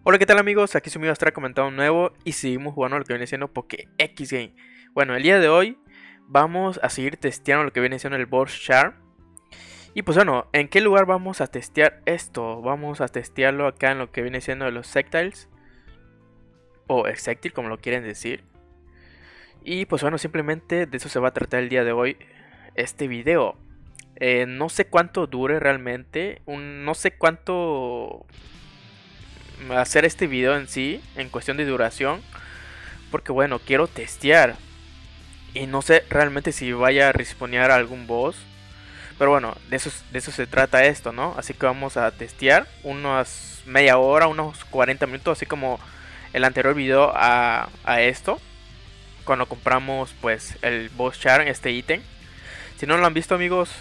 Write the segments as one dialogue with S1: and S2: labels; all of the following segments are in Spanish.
S1: Hola, ¿qué tal amigos? Aquí su amigo Astra comentando un nuevo y seguimos jugando lo que viene siendo Poké X Game. Bueno, el día de hoy vamos a seguir testeando lo que viene siendo el Boss Char. Y pues bueno, ¿en qué lugar vamos a testear esto? Vamos a testearlo acá en lo que viene siendo de los Sectiles. O Exectil, como lo quieren decir. Y pues bueno, simplemente de eso se va a tratar el día de hoy este video. No sé cuánto dure realmente. No sé cuánto hacer este video en sí, en cuestión de duración. Porque bueno, quiero testear. Y no sé realmente si vaya a respawnear algún boss. Pero bueno, de eso se trata esto, ¿no? Así que vamos a testear unas media hora, unos 40 minutos. Así como el anterior video a esto. Cuando compramos pues el boss char, este ítem. Si no lo han visto amigos,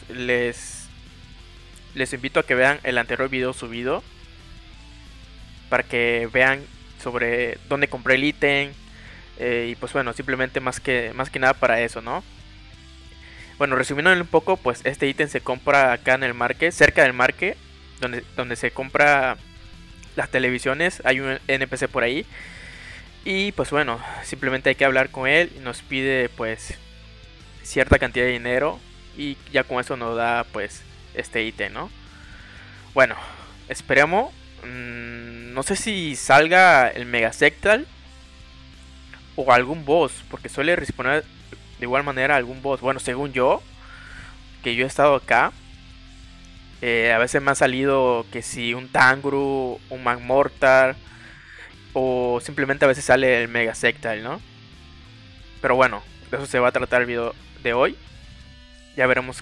S1: les invito a que vean el anterior video subido. Para que vean sobre dónde compré el ítem. Y pues bueno, simplemente más que nada para eso, ¿no? Bueno, resumiendo un poco, pues este ítem se compra acá en el market, cerca del market, donde se compra las televisiones, hay un NPC por ahí. Y pues bueno, simplemente hay que hablar con él y nos pide pues cierta cantidad de dinero y ya con eso nos da pues este ítem, ¿no? Bueno, esperemos. No sé si salga el Mega Sectal o algún boss, porque suele responder de igual manera algún boss. Bueno, según yo, que yo he estado acá, a veces me ha salido que si un Tanguru, un Magmortar, o simplemente a veces sale el Mega Sectal, ¿no? Pero bueno, de eso se va a tratar el video de hoy. Ya veremos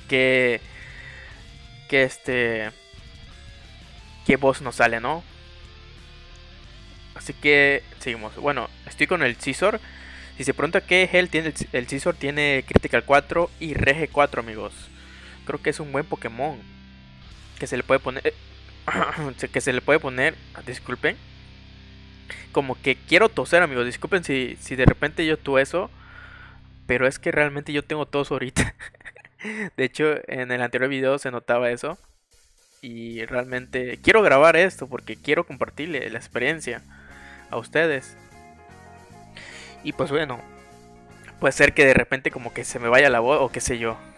S1: qué qué boss nos sale, ¿no? Así que seguimos. Bueno, estoy con el Scizor. Si se pregunta qué Hell tiene el Scizor, tiene Critical 4 y Rege 4, amigos. Creo que es un buen Pokémon que se le puede poner que se le puede poner, disculpen, como que quiero toser, amigos, disculpen si de repente yo eso, pero es que realmente yo tengo tos ahorita. De hecho, en el anterior video se notaba eso y realmente quiero grabar esto porque quiero compartirle la experiencia a ustedes. Y pues bueno, puede ser que de repente como que se me vaya la voz o qué sé yo.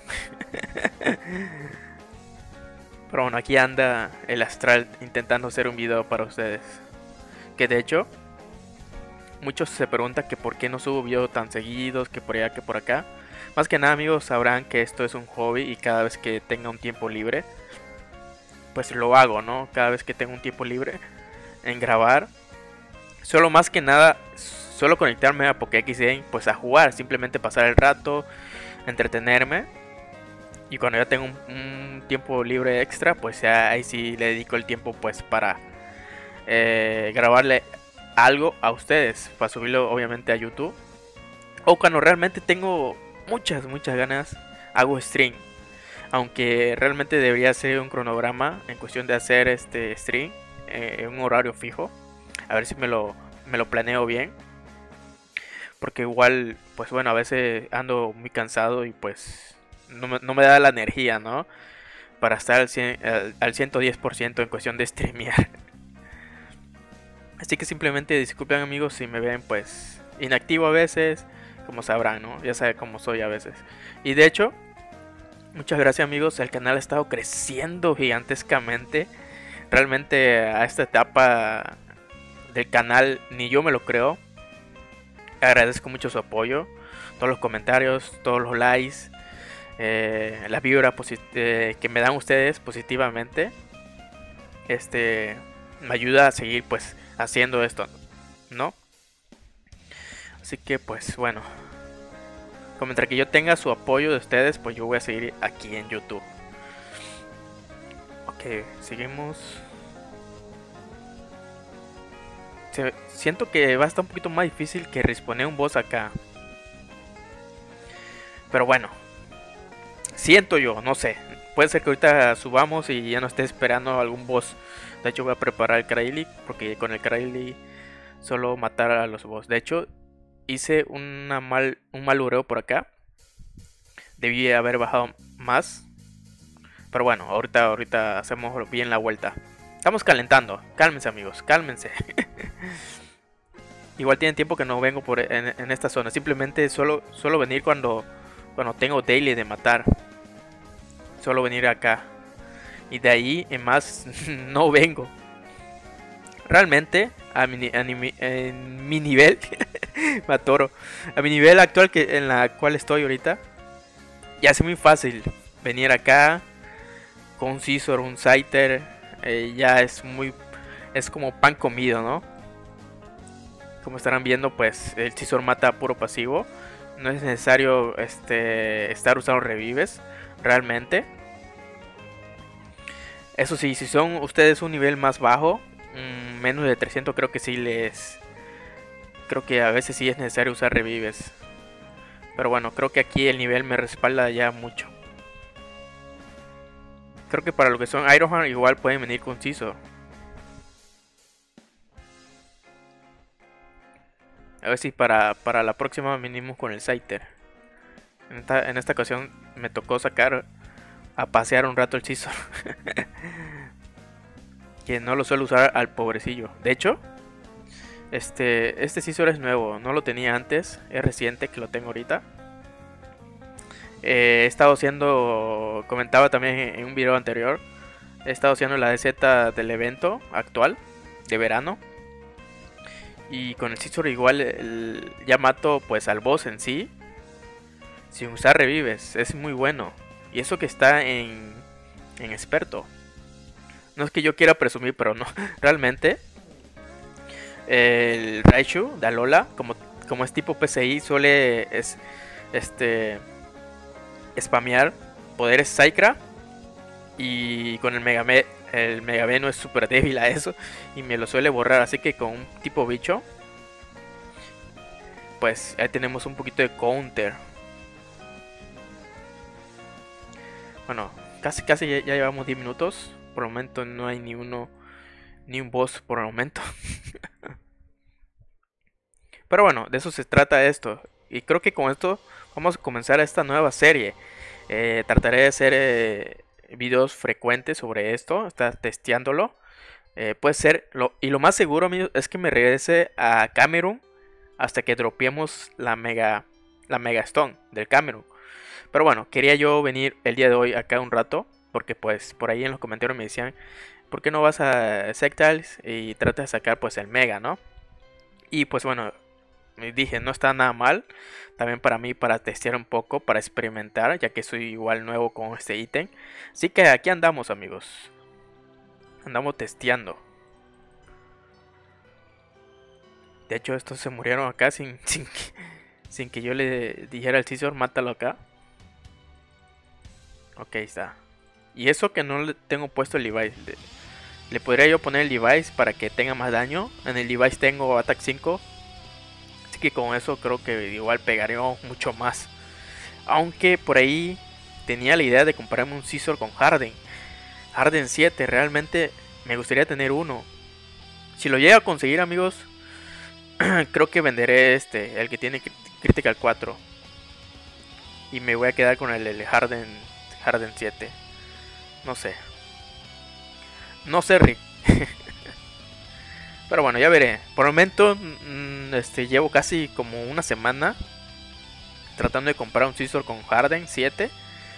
S1: Pero bueno, aquí anda el Astral intentando hacer un video para ustedes. Que de hecho, muchos se preguntan que por qué no subo videos tan seguidos, que por allá, que por acá. Más que nada amigos, sabrán que esto es un hobby y cada vez que tenga un tiempo libre, pues lo hago, ¿no? Cada vez que tengo un tiempo libre en grabar. Solo más que nada, solo conectarme a Pokédex Game, pues a jugar, simplemente pasar el rato, entretenerme. Y cuando ya tengo un tiempo libre extra, pues ya ahí sí le dedico el tiempo pues para grabarle algo a ustedes, para subirlo obviamente a YouTube. O cuando realmente tengo muchas ganas, hago stream. Aunque realmente debería ser un cronograma en cuestión de hacer este stream en un horario fijo. A ver si me lo planeo bien. Porque igual, pues bueno, a veces ando muy cansado y pues no me da la energía, ¿no? Para estar al 110% en cuestión de streamear. Así que simplemente disculpen amigos si me ven pues inactivo a veces, como sabrán, ¿no? Ya saben cómo soy a veces. Y de hecho, muchas gracias amigos, el canal ha estado creciendo gigantescamente. Realmente a esta etapa del canal ni yo me lo creo. Agradezco mucho su apoyo, todos los comentarios, todos los likes, la vibra que me dan ustedes positivamente. Me ayuda a seguir pues haciendo esto, ¿no? Así que pues bueno, como mientras que yo tenga su apoyo de ustedes, pues yo voy a seguir aquí en YouTube. Ok, seguimos. Siento que va a estar un poquito más difícil que responder un boss acá. Pero bueno, siento yo, no sé. Puede ser que ahorita subamos y ya no esté esperando algún boss. De hecho voy a preparar el Kraili, porque con el Kraili solo matar a los boss. De hecho hice un mal ureo por acá. Debí haber bajado más. Pero bueno, ahorita hacemos bien la vuelta. Estamos calentando. Cálmense, amigos, cálmense. Igual tienen tiempo que no vengo en esta zona. Simplemente suelo venir cuando tengo daily de matar. Suelo venir acá. Y de ahí en más no vengo. Realmente en mi nivel me atoro. A mi nivel actual en la cual estoy ahorita, ya es muy fácil venir acá con un Scizor, un Scyther. Ya es como pan comido, ¿no? Como estarán viendo, pues el Scizor mata a puro pasivo. No es necesario estar usando revives realmente. Eso sí, si son ustedes un nivel más bajo, menos de 300, creo que creo que a veces sí es necesario usar revives. Pero bueno, creo que aquí el nivel me respalda ya mucho. Creo que para lo que son Ironheart igual pueden venir con Scizor. A ver si para la próxima venimos con el Scyther. En esta ocasión me tocó sacar a pasear un rato el Scizor. Que no lo suelo usar al pobrecillo. De hecho, este Scizor es nuevo, no lo tenía antes, es reciente que lo tengo ahorita. He estado haciendo, comentaba también en un video anterior, he estado haciendo la DZ del evento actual de verano. Y con el Scizor igual ya mato pues al boss en sí, sin usar revives, es muy bueno. Y eso que está en experto. No es que yo quiera presumir, pero no, realmente el Raichu de Alola, como es tipo PCI, suele spamear poderes Psycra. Y con el Mega Veno es súper débil a eso y me lo suele borrar. Así que con un tipo bicho, pues ahí tenemos un poquito de counter. Bueno, casi ya llevamos 10 minutos. Por el momento no hay ni un boss por el momento. Pero bueno, de eso se trata esto. Y creo que con esto vamos a comenzar esta nueva serie. Trataré de hacer videos frecuentes sobre esto, estar testeándolo. Puede ser, y lo más seguro, amigos, es que me regrese a Camerún hasta que dropeemos la Mega Stone del Camerún. Pero bueno, quería yo venir el día de hoy acá un rato, porque pues por ahí en los comentarios me decían, ¿por qué no vas a Sectals y tratas de sacar pues el Mega, ¿no? Y pues bueno, me dije, no está nada mal. También para mí, para testear un poco, para experimentar, ya que soy igual nuevo con este ítem. Así que aquí andamos, amigos. Andamos testeando. De hecho, estos se murieron acá sin que yo le dijera al Scizor, mátalo acá. Ok, está. Y eso que no le tengo puesto el device. Le podría yo poner el device para que tenga más daño. En el device tengo Attack 5. Así que con eso creo que igual pegaré mucho más. Aunque por ahí tenía la idea de comprarme un Scizor con Harden. Harden 7, realmente me gustaría tener uno. Si lo llego a conseguir, amigos, creo que venderé el que tiene Critical 4. Y me voy a quedar con el Harden 7. No sé. No sé, Rick. Pero bueno, ya veré. Por el momento, llevo casi como una semana tratando de comprar un Scizor con Harden 7.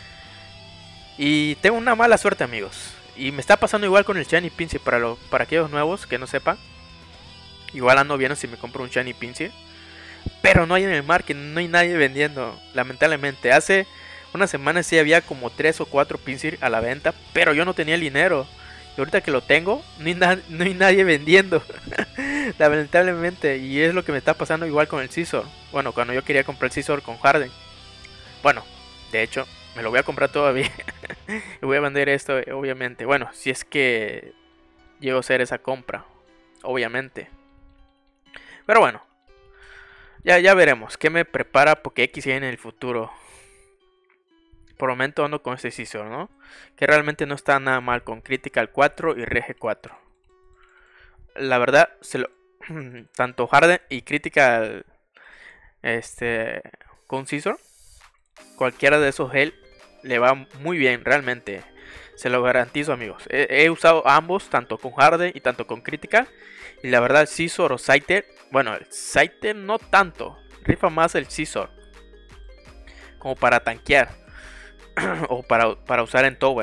S1: Y tengo una mala suerte, amigos. Y me está pasando igual con el Shiny Pinsir. Para aquellos nuevos que no sepan, igual ando viendo si me compro un Shiny Pinsir. Pero no hay en el market, no hay nadie vendiendo. Lamentablemente, hace una semana sí había como 3 o 4 Pinsir a la venta, pero yo no tenía el dinero. Y ahorita que lo tengo, no hay nadie vendiendo. Lamentablemente. Y es lo que me está pasando igual con el Scizor. Bueno, cuando yo quería comprar el Scizor con Harden. Bueno, de hecho, me lo voy a comprar todavía. Y voy a vender esto, obviamente. Bueno, si es que llego a hacer esa compra, obviamente. Pero bueno, ya veremos qué me prepara Pokéx en el futuro. Por el momento ando con este Scizor, ¿no? Que realmente no está nada mal con Critical 4 y Rege 4. La verdad, tanto Harden y Critical con Scizor, cualquiera de esos gel le va muy bien realmente. Se lo garantizo, amigos. He usado ambos, tanto con Harden y tanto con Crítica. Y la verdad, Scizor o Scyther, bueno, el Scyther no tanto. Rifa más el Scizor. Como para tanquear. O para usar en Tower.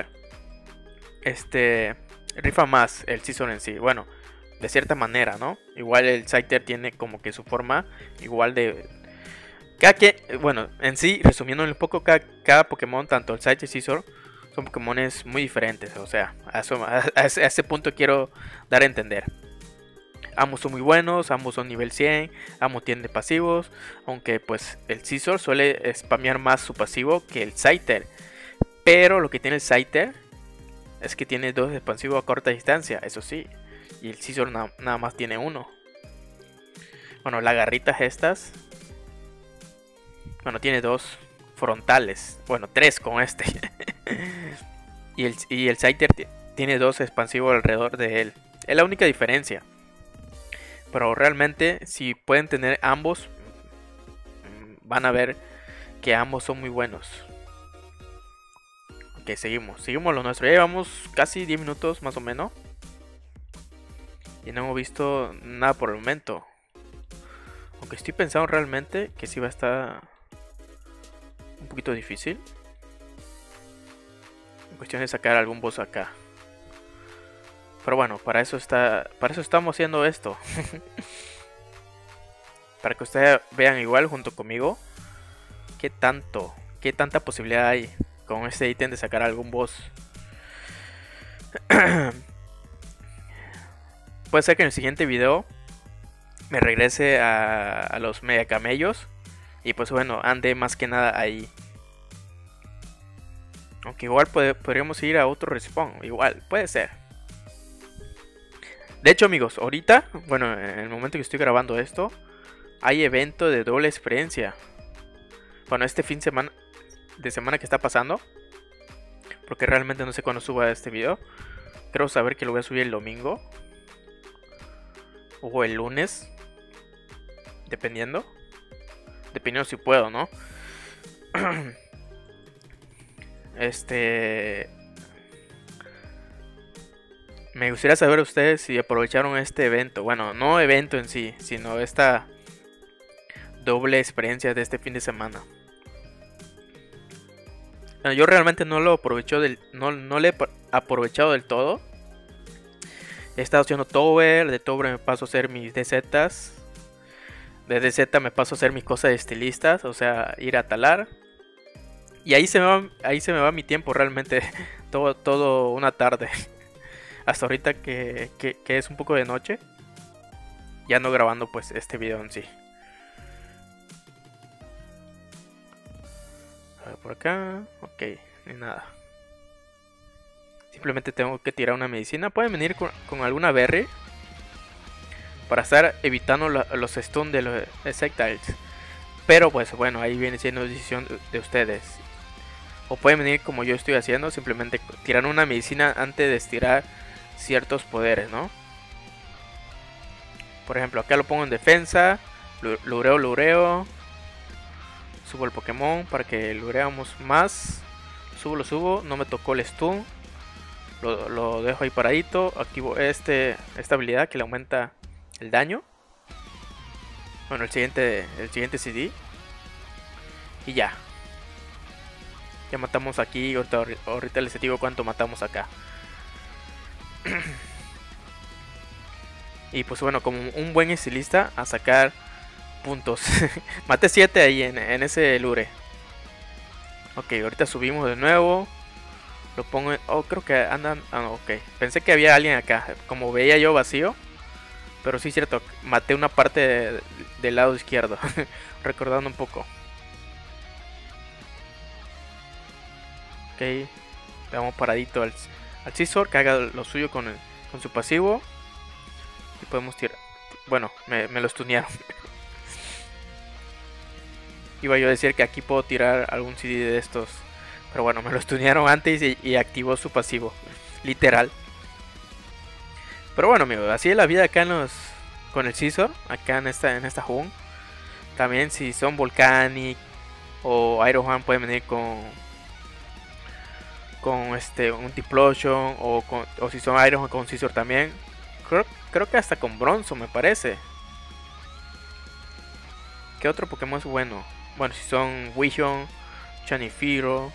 S1: Rifa más el Scizor en sí. Bueno, de cierta manera, ¿no? Igual el Scyther tiene como que su forma igual de... Bueno, en sí, resumiendo un poco, cada Pokémon, tanto el Scyther y Scizor, son Pokémones muy diferentes. O sea, a ese punto quiero dar a entender. Ambos son muy buenos, ambos son nivel 100, ambos tienen pasivos. Aunque pues el Scizor suele spamear más su pasivo que el Scyther. Pero lo que tiene el Scyther es que tiene 2 expansivos a corta distancia, eso sí. Y el Scizor nada más tiene 1. Bueno, las garritas estas. Bueno, tiene 2 frontales. Bueno, 3 con este. y el Scyther tiene 2 expansivos alrededor de él. Es la única diferencia. Pero realmente, si pueden tener ambos, van a ver que ambos son muy buenos. Ok, seguimos lo nuestro. Ya llevamos casi 10 minutos más o menos. Y no hemos visto nada por el momento. Aunque estoy pensando realmente que sí va a estar un poquito difícil. En cuestión de sacar algún boss acá. Pero bueno, para eso estamos haciendo esto. Para que ustedes vean igual junto conmigo qué tanta posibilidad hay con este ítem de sacar algún boss. Puede ser que en el siguiente video me regrese a los mega camellos. Y pues bueno, ande más que nada ahí. Aunque igual podríamos ir a otro respawn. Igual, puede ser. De hecho, amigos, ahorita, bueno, en el momento que estoy grabando esto, hay evento de doble experiencia. Bueno, este fin de semana que está pasando. Porque realmente no sé cuándo suba este video. Creo saber que lo voy a subir el domingo. O el lunes. Dependiendo si puedo, ¿no? Me gustaría saber ustedes si aprovecharon este evento. Bueno, no evento en sí, sino esta doble experiencia de este fin de semana. Bueno, yo realmente no lo aprovecho no le he aprovechado del todo. He estado haciendo Tower, de Tower me paso a hacer mis DZs. De DZ me paso a hacer mis cosas de estilistas, o sea, ir a talar. Y ahí se me va mi tiempo realmente, todo una tarde. Hasta ahorita que es un poco de noche. Ya no grabando pues este video en sí. A ver por acá, ok, ni nada. Simplemente tengo que tirar una medicina. Pueden venir con alguna berry. Para estar evitando los stun de los Scyther. Pero pues bueno, ahí viene siendo decisión de ustedes. O pueden venir como yo estoy haciendo. Simplemente tirar una medicina antes de estirar ciertos poderes, ¿no? Por ejemplo, acá lo pongo en defensa. Lureo. Subo el Pokémon para que lureamos más. Lo subo. No me tocó el stun. Lo dejo ahí paradito. Activo esta habilidad que le aumenta el daño. Bueno, el siguiente CD. Y ya. Ya matamos aquí. Ahorita les digo cuánto matamos acá. Y pues bueno, como un buen estilista, a sacar puntos. Maté 7 ahí en ese lure. Ok, ahorita subimos de nuevo. Lo pongo en... Oh, creo que andan... Ah, ok. Pensé que había alguien acá. Como veía yo vacío. Pero sí es cierto, maté una parte del lado izquierdo. Recordando un poco. Ok. Le damos paradito al Scizor, que haga lo suyo con su pasivo. Y podemos tirar... Bueno, me lo stunearon. Iba yo a decir que aquí puedo tirar algún CD de estos. Pero bueno, me lo stunearon antes y activó su pasivo. Literal. Pero bueno, amigos, así es la vida acá con el Scizor, acá en esta Jun. También si son Volcanic o Iron Man pueden venir con un Typhlosion o si son Iron con Scizor también. Creo que hasta con Bronzo me parece. ¿Qué otro Pokémon es bueno? Bueno, si son Wijon, Chanifiro.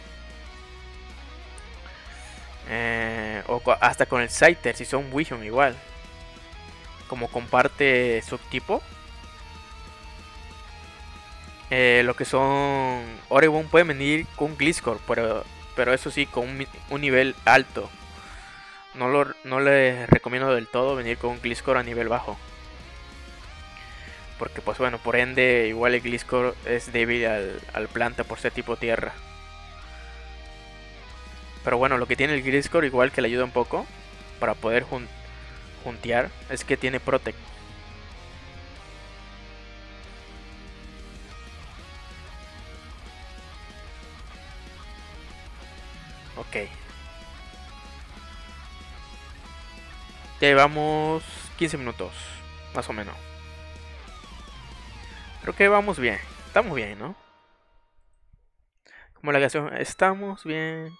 S1: Hasta con el Scyther, si son Wijon igual. Como comparte subtipo. Lo que son Oregon puede venir con Gliscor, pero eso sí, con un nivel alto. No le recomiendo del todo venir con un Gliscor a nivel bajo. Porque pues bueno, por ende igual el Gliscor es débil al planta por ser tipo tierra. Pero bueno, lo que tiene el Gliscor igual que le ayuda un poco para poder juntear es que tiene Protect. Ok. Ya llevamos 15 minutos, más o menos. Creo que vamos bien. Estamos bien, ¿no? Como la canción, estamos bien.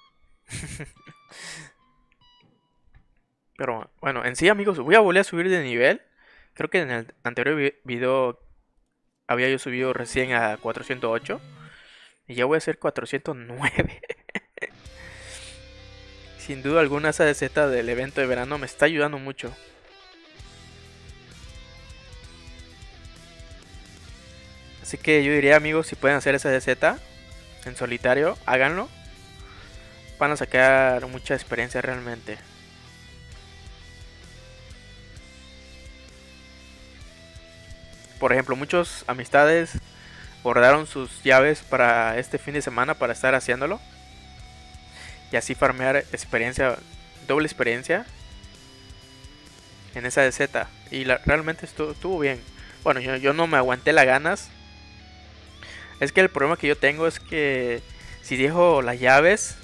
S1: Pero bueno, en sí, amigos, voy a volver a subir de nivel. Creo que en el anterior video había yo subido recién a 408. Y ya voy a hacer 409. Sin duda alguna esa Z del evento de verano me está ayudando mucho. Así que yo diría, amigos, si pueden hacer esa DZ en solitario, háganlo. Van a sacar mucha experiencia realmente. Por ejemplo, muchos amistades guardaron sus llaves para este fin de semana para estar haciéndolo. Y así farmear experiencia, doble experiencia en esa DZ. Y realmente estuvo bien. Bueno, yo no me aguanté las ganas. Es que el problema que yo tengo es que si dejo las llaves,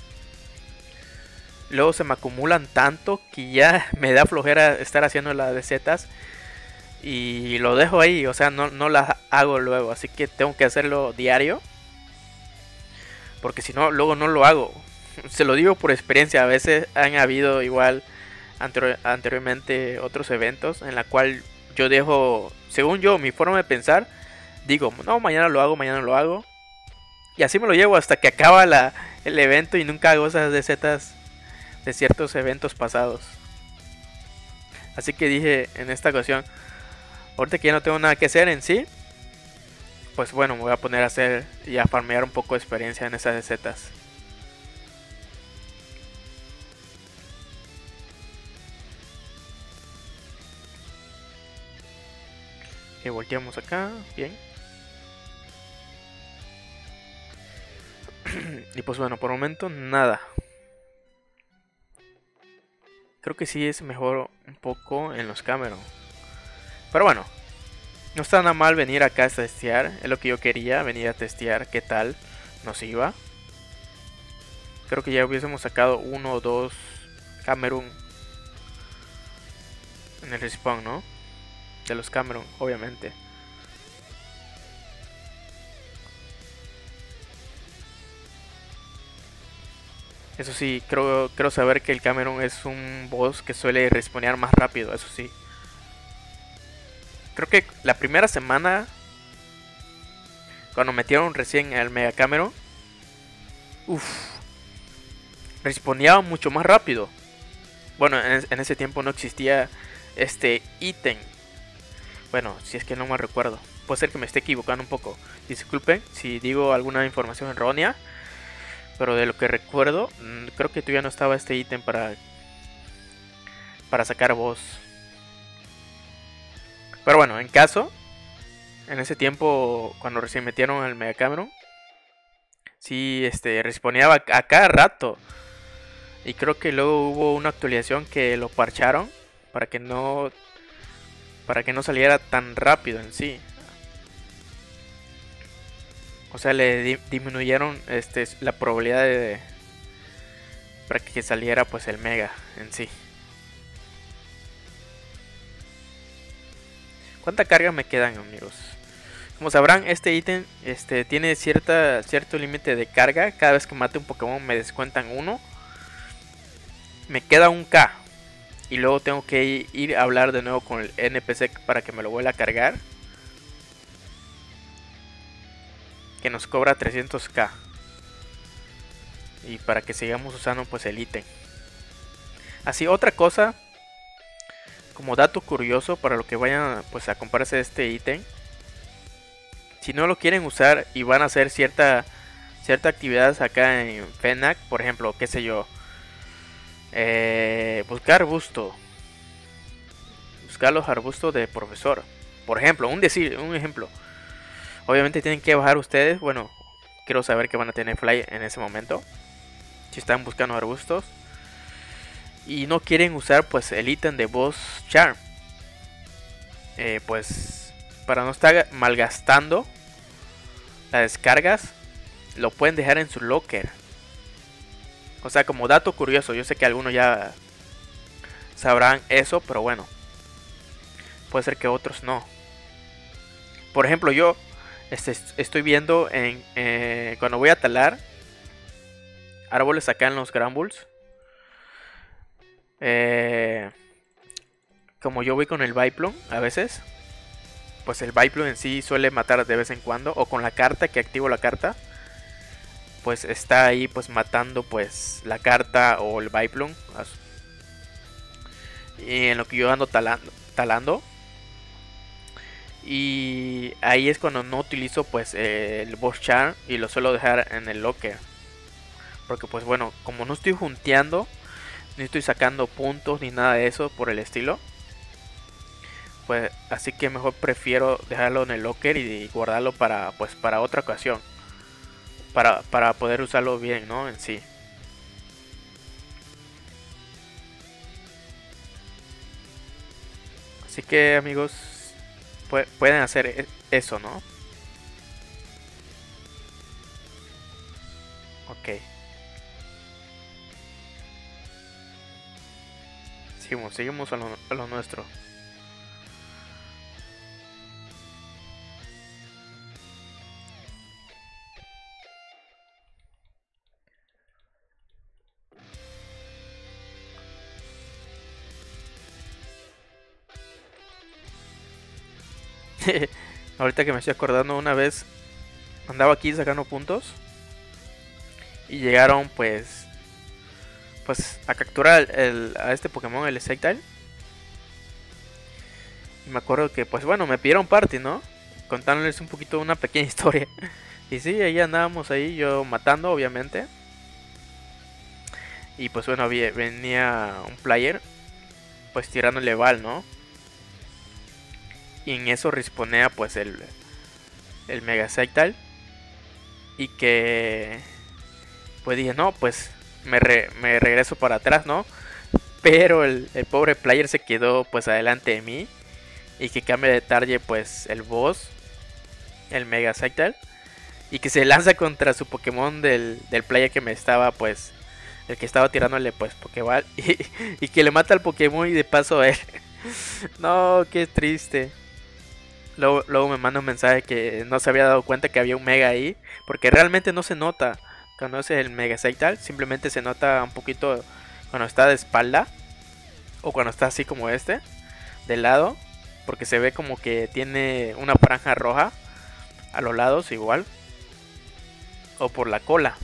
S1: luego se me acumulan tanto que ya me da flojera estar haciendo las DZs. Y lo dejo ahí, o sea, no las hago luego. Así que tengo que hacerlo diario. Porque si no, luego no lo hago. Se lo digo por experiencia. A veces han habido igual anteriormente otros eventos en la cual yo dejo, según yo, mi forma de pensar, digo, no, mañana lo hago. Y así me lo llevo hasta que acaba el evento y nunca hago esas DZs de ciertos eventos pasados. Así que dije en esta ocasión, ahorita que ya no tengo nada que hacer en sí, pues bueno, me voy a poner a hacer y a farmear un poco de experiencia en esas DZs. Que volteamos acá, bien. Y pues bueno, por el momento nada. Creo que sí es mejor un poco en los Cameron. Pero bueno, no está nada mal venir acá a testear. Es lo que yo quería, venir a testear qué tal nos iba. Creo que ya hubiésemos sacado uno o dos Cameron en el respawn, ¿no? De los Cameron, obviamente. Eso sí, creo saber que el Cameron es un boss que suele respawnear más rápido, eso sí. Creo que la primera semana, cuando metieron recién al Mega Cameron, respawneaba mucho más rápido. Bueno, en ese tiempo no existía este ítem. Bueno, si es que no me recuerdo. Puede ser que me esté equivocando un poco. Disculpen si digo alguna información errónea. Pero de lo que recuerdo, creo que todavía no estaba este ítem para sacar boss. Pero bueno, en ese tiempo, cuando recién metieron al Mega Cameron, sí, respawneaba a cada rato. Y creo que luego hubo una actualización que lo parcharon para que no saliera tan rápido en sí. O sea, le disminuyeron la probabilidad para que saliera pues el Mega en sí. ¿Cuánta carga me quedan, amigos? Como sabrán, este ítem tiene cierto límite de carga. Cada vez que mate un Pokémon me descuentan uno. me queda un K. Y luego tengo que ir a hablar de nuevo con el NPC para que me lo vuelva a cargar. Que nos cobra 300k. Y para que sigamos usando pues el ítem. Así, otra cosa, como dato curioso para lo que vayan pues a comprarse este ítem. Si no lo quieren usar y van a hacer cierta actividades acá en FNAC, por ejemplo, qué sé yo, buscar arbusto, buscar los arbustos de profesor, por ejemplo, un ejemplo. Obviamente tienen que bajar ustedes, bueno, quiero saber que van a tener fly en ese momento. Si están buscando arbustos y no quieren usar pues el ítem de boss charm, pues para no estar malgastando las descargas, lo pueden dejar en su locker. O sea, como dato curioso, yo sé que algunos ya sabrán eso, pero bueno, puede ser que otros no. Por ejemplo, yo estoy viendo cuando voy a talar árboles acá en los Granbuls. Como yo voy con el Viplum a veces, pues el Viplum en sí suele matar de vez en cuando. O con la carta, que activo la carta, pues está ahí pues matando pues la carta o el Viplum. Y en lo que yo ando talando. Y ahí es cuando no utilizo pues el boss charm y lo suelo dejar en el locker. Porque pues bueno, como no estoy junteando, ni estoy sacando puntos ni nada de eso por el estilo, pues así que mejor prefiero dejarlo en el locker y guardarlo para pues para otra ocasión, para poder usarlo bien, ¿no? En sí. Así que amigos, pueden hacer eso, ¿no? Ok. Seguimos a lo nuestro. Ahorita que me estoy acordando, una vez andaba aquí sacando puntos y llegaron pues a capturar a este Pokémon, el Sceptile. Y me acuerdo que pues bueno, me pidieron party, ¿no? Contándoles un poquito una pequeña historia. Y sí, ahí andábamos ahí, yo matando obviamente. Y pues bueno, venía un player pues tirándole bal, ¿no? Y en eso responea pues el Mega Sceptile. Y que pues dije, no, pues me regreso para atrás, ¿no? Pero el pobre player se quedó pues adelante de mí. Y que cambia de target pues el boss, el Mega Sceptile. Y que se lanza contra su Pokémon del player que me estaba pues... El que estaba tirándole pues Pokéball. Y que le mata al Pokémon y de paso a él. No, qué triste. Luego me manda un mensaje que no se había dado cuenta que había un Mega ahí. Porque realmente no se nota cuando es el Mega Sceptile. Simplemente se nota un poquito cuando está de espalda. O cuando está así como este, de lado. Porque se ve como que tiene una franja roja a los lados igual. O por la cola.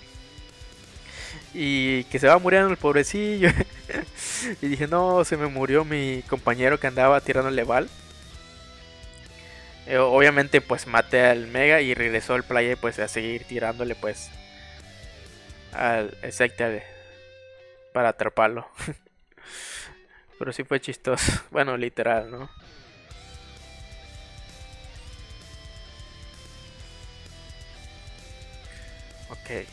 S1: Y que se va muriendo el pobrecillo. Y dije, no, se me murió mi compañero que andaba tirándole bal. Obviamente pues maté al Mega y regresó el player pues a seguir tirándole pues al Sceptile para atraparlo. Pero sí fue chistoso. Bueno, literal, ¿no? Ok.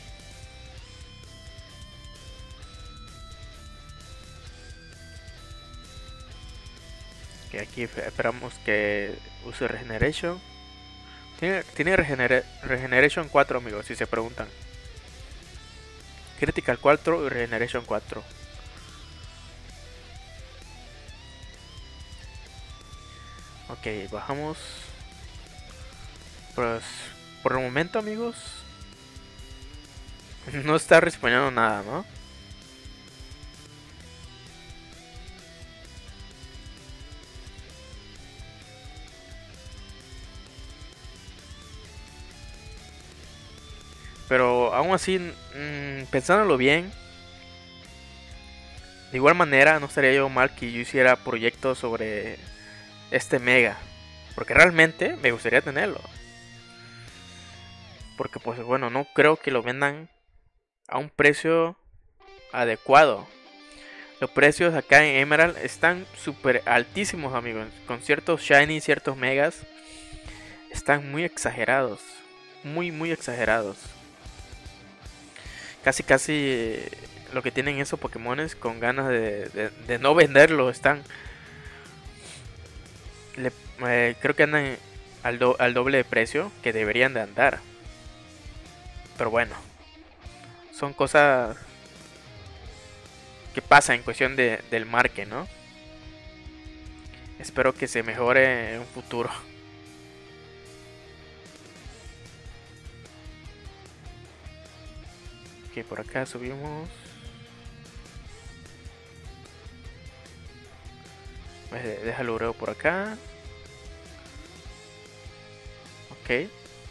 S1: Que aquí esperamos que use Regeneration. Tiene Regeneration 4, amigos, si se preguntan. Critical 4 y Regeneration 4. Ok, bajamos. Pues por el momento, amigos, no está respondiendo nada, ¿no? Pero aún así, pensándolo bien, de igual manera no estaría yo mal que yo hiciera proyectos sobre este Mega. Porque realmente me gustaría tenerlo. Porque pues bueno, no creo que lo vendan a un precio adecuado. Los precios acá en Emerald están súper altísimos, amigos. Con ciertos shiny, ciertos megas, están muy exagerados. Muy exagerados. Casi lo que tienen esos Pokémones con ganas de no venderlo. Están... creo que andan al doble de precio que deberían de andar. Pero bueno, son cosas que pasan en cuestión del market, ¿no? Espero que se mejore en un futuro. Ok, por acá subimos. Déjalo ureo por acá. Ok.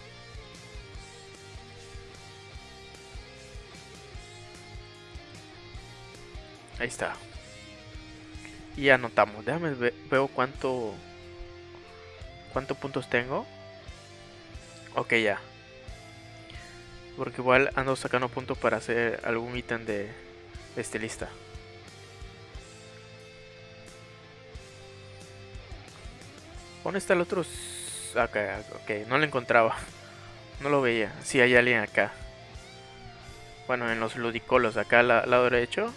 S1: Ahí está. Y anotamos. Déjame veo cuántos puntos tengo. Ok, ya. Porque igual ando sacando puntos para hacer algún ítem de estilista. ¿Dónde está el otro? Acá, ok, no lo encontraba. No lo veía. Sí, hay alguien acá. Bueno, en los ludicolos, acá al lado derecho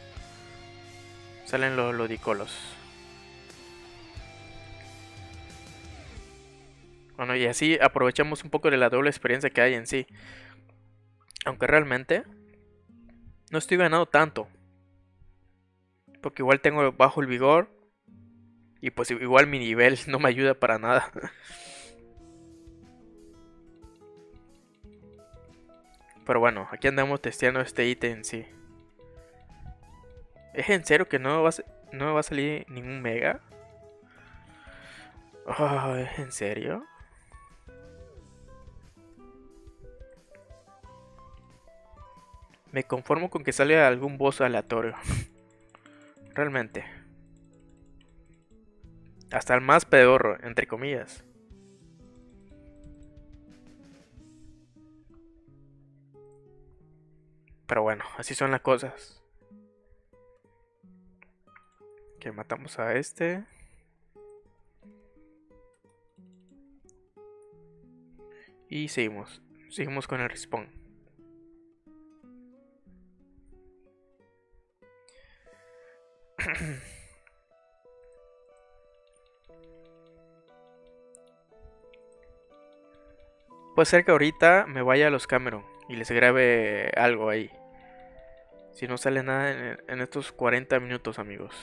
S1: salen los ludicolos. Bueno, y así aprovechamos un poco de la doble experiencia que hay en sí. Aunque realmente no estoy ganando tanto. Porque igual tengo bajo el vigor. Y pues igual mi nivel no me ayuda para nada. Pero bueno, aquí andamos testeando este ítem en sí. ¿Es en serio que no me va a salir ningún mega? Oh, ¿es en serio? Me conformo con que salga algún boss aleatorio. Realmente. Hasta el más pedorro, entre comillas. Pero bueno, así son las cosas. Que matamos a este. Y seguimos. Seguimos con el respawn. Puede ser que ahorita me vaya a los Cameron y les grabe algo ahí. Si no sale nada en estos 40 minutos, amigos.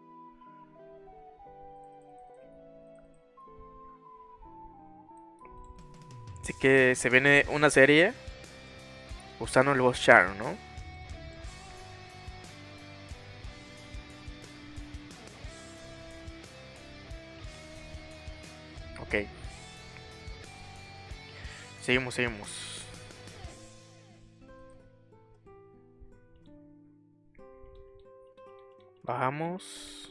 S1: Así que se viene una serie usando el voz Char, ¿no? Ok. Seguimos. Bajamos.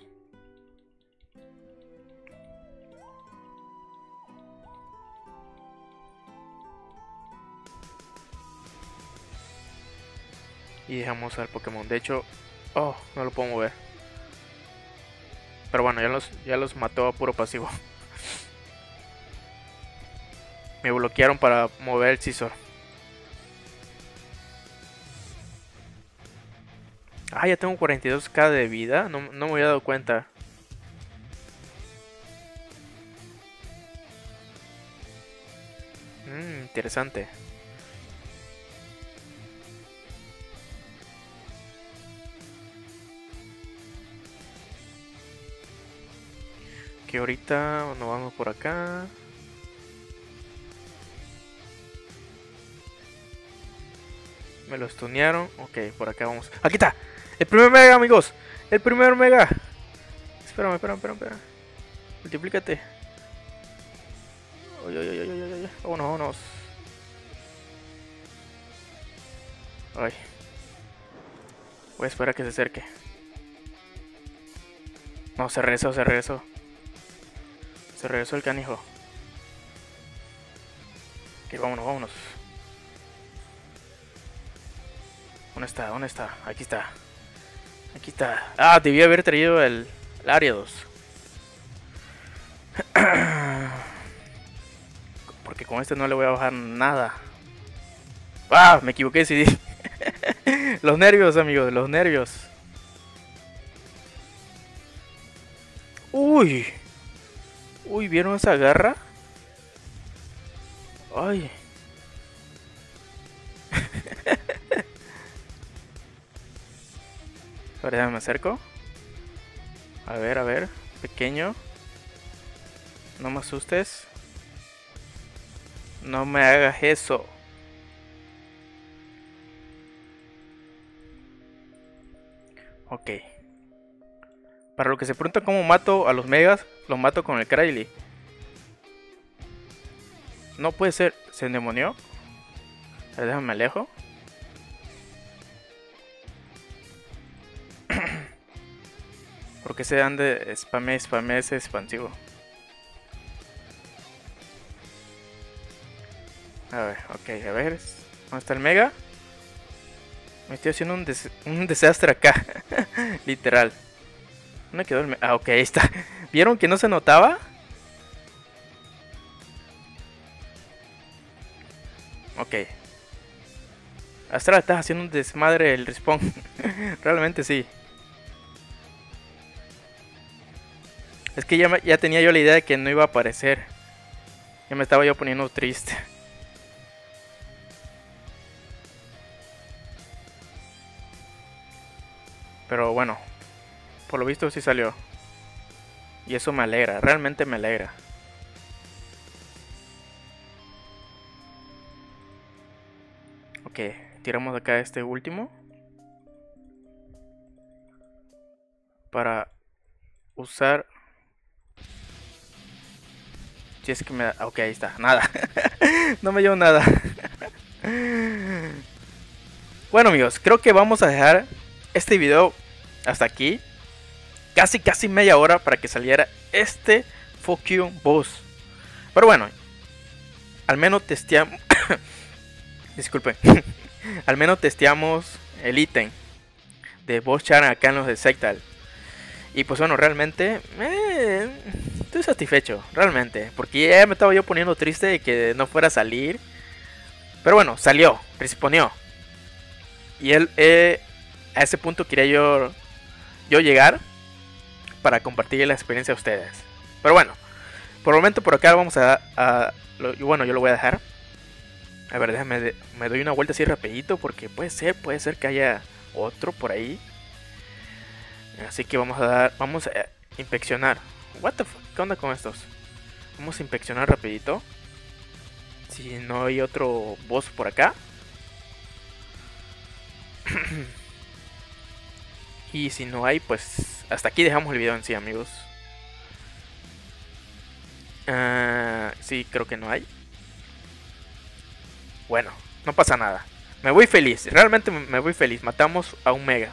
S1: Y dejamos al Pokémon. De hecho, oh, no lo puedo mover. Pero bueno, ya los mató a puro pasivo. Me bloquearon para mover el Scizor. Ah, ya tengo 42k de vida. No me había dado cuenta. Interesante. Que ahorita nos vamos por acá. Me lo stunearon. Ok, por acá vamos. ¡Aquí está! ¡El primer mega, amigos! ¡El primer mega! Espérame. Multiplícate. Vámonos. Ay. Voy a esperar a que se acerque. No, se regresó, se regresó. Se regresó el canijo. Ok, vámonos, vámonos. ¿Dónde está? ¿Dónde está? Aquí está. Aquí está. Ah, debí haber traído el Ariados. Porque con este no le voy a bajar nada. Ah, me equivoqué, sí. Los nervios, amigos, los nervios. Uy. Uy, ¿vieron esa garra? Ay. Ahora me acerco. A ver, pequeño. No me asustes. No me hagas eso. Ok. Para lo que se pregunta cómo mato a los megas, los mato con el Kraily. No puede ser. ¿Se endemonió? A ver, déjame alejo. Porque se dan de spamé ese expansivo. A ver, ok, a ver. ¿Dónde está el mega? Me estoy haciendo un desastre acá. Literal. ¿Dónde quedó el mega? Ah, ok, ahí está. ¿Vieron que no se notaba? Ok. Astral, estás haciendo un desmadre el respawn. Realmente sí. Es que ya tenía yo la idea de que no iba a aparecer. Ya me estaba yo poniendo triste. Pero bueno, por lo visto sí salió. Y eso me alegra, realmente me alegra. Ok, tiramos acá este último. Para usar... Si es que me da... Ok, ahí está, nada. No me llevo nada. Bueno amigos, creo que vamos a dejar este video hasta aquí. Casi media hora para que saliera este Fuck You Boss. Pero bueno, al menos testeamos... Disculpen. Al menos testeamos el ítem de Boss Char acá en los de Sectal. Y pues bueno, realmente estoy satisfecho, realmente. Porque ya me estaba yo poniendo triste de que no fuera a salir. Pero bueno, salió, respondió. Y él, a ese punto quería yo llegar para compartir la experiencia a ustedes. Pero bueno, por el momento por acá vamos bueno, yo lo voy a dejar. A ver, déjame, me doy una vuelta así rapidito porque puede ser que haya otro por ahí. Así que vamos a inspeccionar. What the fuck, ¿qué onda con estos? Vamos a inspeccionar rapidito. Si no hay otro boss por acá. Y si no hay, pues hasta aquí dejamos el video en sí, amigos. Sí, creo que no hay. Bueno, no pasa nada. Me voy feliz, realmente me voy feliz. Matamos a un mega.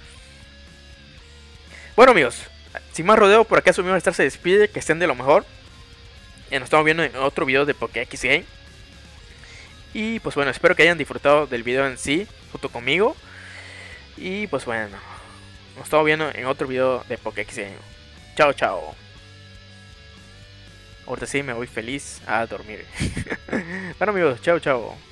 S1: Bueno amigos, sin más rodeo, por acá Subimos Star se despide. Que estén de lo mejor. Nos estamos viendo en otro video de Pokéx Game. Y pues bueno, espero que hayan disfrutado del video en sí, junto conmigo. Y pues bueno, nos estamos viendo en otro video de Pokéx Game. Chao, chao. Ahorita sí me voy feliz a dormir. Bueno amigos, chao, chao.